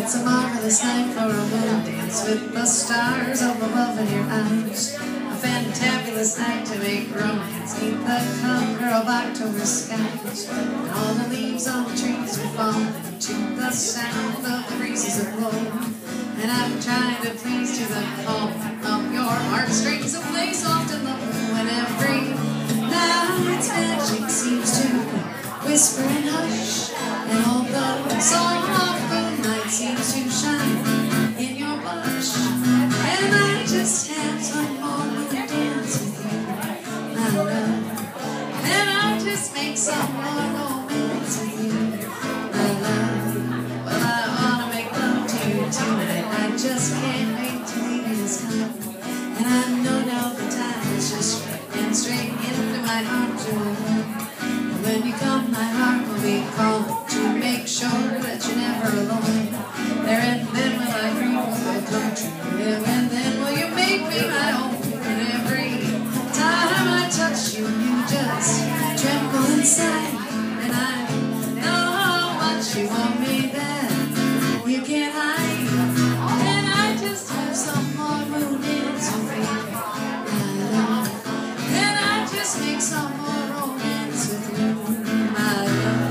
It's a marvelous night for a moon dance with the stars up above in your eyes. A fantabulous night to make romance beneath the cover of October skies. And all the leaves on the trees are falling to the sound of the breezes that blow. And I'm trying to please to the call of your heartstrings, a place often lovely when every night's magic seems to whisper and hush, and all the soft moonlight seems to shine in your blush. And I just have some more moon dance with you, my love. And I'll just make some more romance with you, my love. Well, I wanna make love to you tonight. I just can't wait to leave you this time. And I know now the time is just right, and straight into my arms you'll run. When you come, my heart will be calling to make sure that you're never alone. There and then will I dream will come true. There and then will you make me my own. And every time I touch you, you just tremble inside. And I know how much you want me that you can't hide. And I just have some more moon dance with you, my love. And I just make some more romance with you, my love.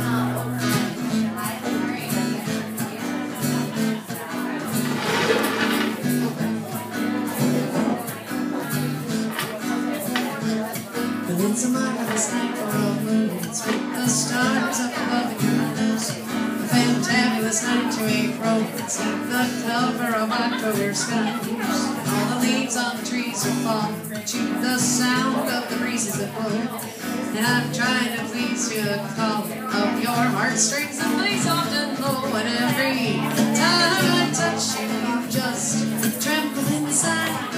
But it's a marvelous night for a moon dance with the stars up above in your eyes. A fantabulous night to make romance beneath the cover of October skies. All the leaves on the trees are falling to the sound of the breezes that blow. And I'm trying to please you, call of your heartstrings, and plays often low. And every time I touch you, you just tremble inside.